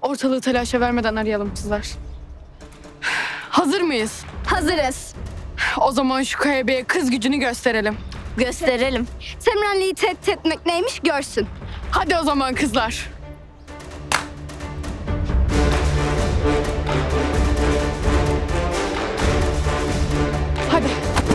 Ortalığı telaşa vermeden arayalım kızlar. Hazır mıyız? Hazırız. O zaman şu Kaya Bey'e kız gücünü gösterelim. Gösterelim. Temrenli'yi tehdit etmek neymiş görsün. Hadi o zaman kızlar. Hadi.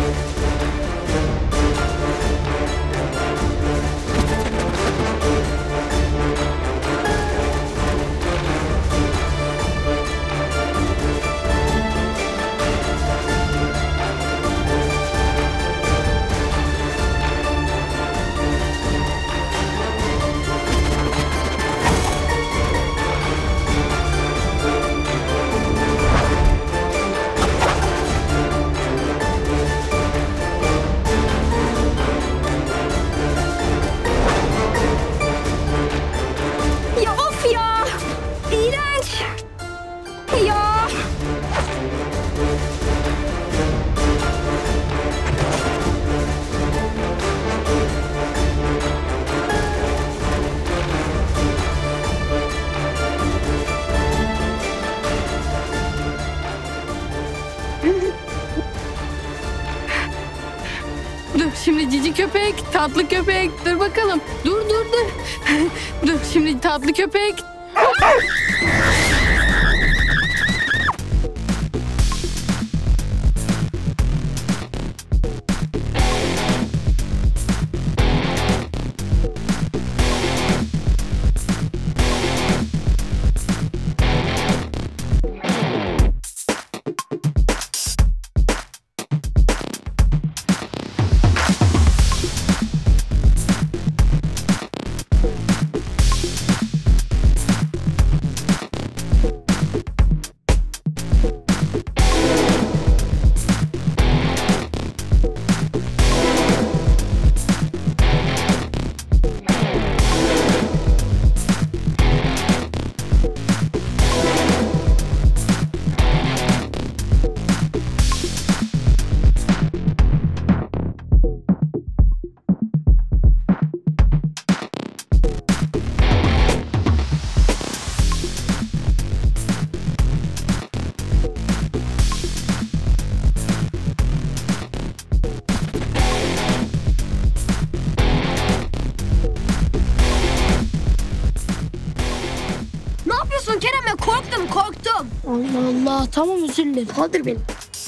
Ya of ya! İğrenç! Ya! Dur şimdi cici köpek, tatlı köpek. Dur bakalım. Dur. Dur şimdi tatlı köpek. Ne yapıyorsun Kerem ya? Korktum. Allah Allah, tamam özür dilerim. Kaldır beni.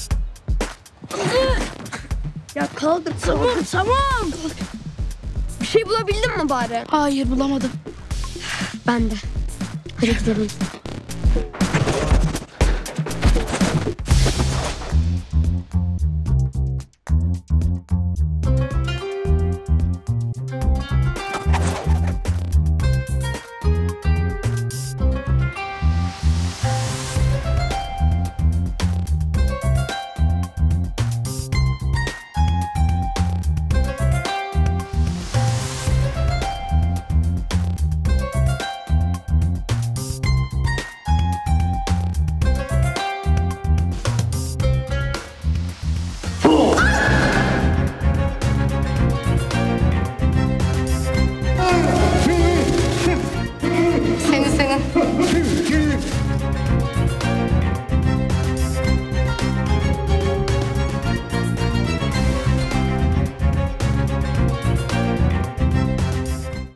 Ya kaldır. Tamam. Bir şey bulabildin mi bari? Hayır bulamadım. Ben de. Hadi gidelim.